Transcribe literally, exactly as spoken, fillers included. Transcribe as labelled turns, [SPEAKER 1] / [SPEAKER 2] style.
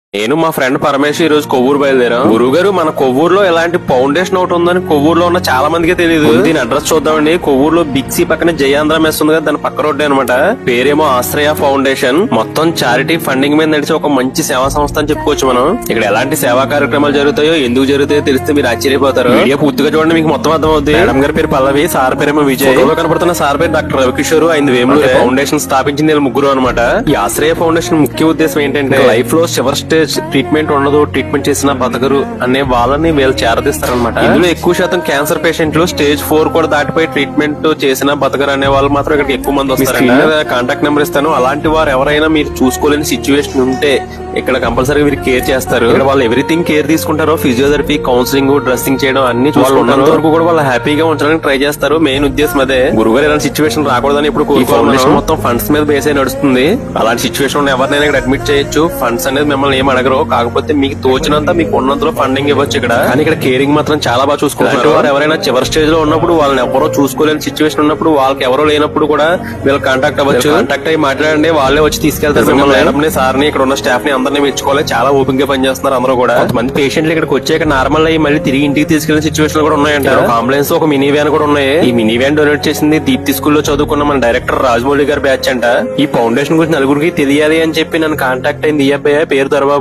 [SPEAKER 1] నేను మా ఫ్రెండ్ పరమేశ్వర్ ఈ రోజు కొవ్వూరు బయలుదేరాం. గురువు గారు, మన కొవ్వూరులో ఎలాంటి ఫౌండేషన్ ఒకటి ఉందని కొవ్వూరులో ఉన్న చాలా మందికి తెలియదు. దీని అడ్రస్ చూద్దామండి. కొవ్వూరులో బిక్సీ పక్కన జయాంధ్ర మెస్ ఉంది కదా, దాని పక్క రోడ్డే అనమాట. పేరేమో ఆశ్రయ ఫౌండేషన్. మొత్తం చారిటీ ఫండింగ్ మీద నడిచే ఒక మంచి సేవా సంస్థ అని చెప్పుకోవచ్చు మనం. ఇక్కడ ఎలాంటి సేవా కార్యక్రమాలు జరుగుతాయో, ఎందుకు జరుగుతాయో తెలిస్తే మీరు ఆశ్చర్యపోతారు. వీడియో పూర్తిగా చూడండి, మీకు మొత్తం అర్థమవుతుంది. మేడం గారి పేరు పల్లవి, సార్ పేరేమో విజయ్. కనపడుతున్న సార్ పేరు డాక్టర్ రవికిషోర్. ఆయన వేములూరు ఫౌండేషన్ స్థాపించింది వీళ్ళు ముగ్గురు అనమాట. ఈ ఆశ్రయ ఫౌండేషన్ ముఖ్య ఉద్దేశం ఏంటంటే, లైఫ్ లో చివరి స్టేజ్ ట్రీట్మెంట్ ఉండదు, ట్రీట్మెంట్ చేసిన బతకరు అనే వాళ్ళని వీళ్ళు చేరదీస్తారనమాట. ఇందులో ఎక్కువ శాతం క్యాన్సర్ పేషెంట్లు స్టేజ్ ఫోర్ కూడా దాటిపోయి ట్రీట్మెంట్ చేసిన బతకరు అనే వాళ్ళు మాత్రం ఇక్కడికి ఎక్కువ మంది వస్తారు. కాంటాక్ట్ నెంబర్ ఇస్తాను. అలాంటి వారు ఎవరైనా మీరు చూసుకోలేని సిచ్యువేషన్ ఉంటే ఇక్కడ కంపల్సరీగా మీరు కేర్ చేస్తారు. ఇక్కడ వాళ్ళు ఎవ్రీథింగ్ కేర్ తీసుకుంటారు. ఫిజియోథెరపీ, కౌన్సిలింగ్, డ్రెస్సింగ్ చేయడం అన్ని చూసుకుంటారు. వరకు కూడా వాళ్ళు హ్యాపీగా ఉంచడానికి ట్రై చేస్తారు. మెయిన్ ఉద్దేశం అదే. గురుగారు ఇలాంటి సిచ్యువేషన్ రాకూడదని ఇప్పుడు ఫౌండేషన్ మొత్తం ఫండ్స్ మీద బేస్ అయి నడుస్తుంది. అలాంటి సిచ్యువేషన్ ఎవరినైనా ఇక్కడ అడ్మిట్ చేయొచ్చు. ఫండ్స్ అనేది మిమ్మల్ని ఏం అడగరు. కాకపోతే మీకు తోచినంత మీకు ఉన్నంతలో ఫండింగ్ ఇవ్వచ్చు ఇక్కడ. కానీ ఇక్కడ కేరింగ్ మాత్రం చాలా బాగా చూసుకుంటారు. వారు ఎవరైనా చివరి స్టేజ్ లో ఉన్నప్పుడు, వాళ్ళని ఎవరో చూసుకోలేని సిచ్యువేషన్ ఉన్నప్పుడు, వాళ్ళకి ఎవరో లేనప్పుడు కూడా వీళ్ళు కాంటాక్ట్ అవ్వచ్చు. కాంటాక్ట్ అయ్యి మాట్లాడండి, వాళ్ళే వచ్చి తీసుకెళ్తారు. మిమ్మల్ని మేడం సార్ ని, ఇక్కడ ఉన్న స్టాఫ్ ని అందరినీ మెచ్చుకోవాలి. చాలా ఓపిక గా పనిచేస్తున్నారు అందరూ కూడా. కొంతమంది పేషెంట్లు ఇక్కడికి వచ్చాక నార్మల్ అయ్యి మళ్ళీ తిరిగి ఇంటికి తీసుకెళ్లిన సిచ్యువేషన్ కూడా ఉన్నాయంట. ఒక అంబులెన్స్, ఒక మినీ వ్యాన్ కూడా ఉన్నాయి. ఈ మినీ వ్యాన్ డొనేట్ చేసింది దీప్తి స్కూల్లో చదువుకున్న మన డైరెక్టర్ రాజమౌళి గారి బ్యాచ్ అంట. ఈ ఫౌండేషన్ గురించి నలుగురికి తెలియాలి అని చెప్పి నన్ను కాంటాక్ట్ అయింది ఈ అబ్బాయి, పేరు దొరబాబు.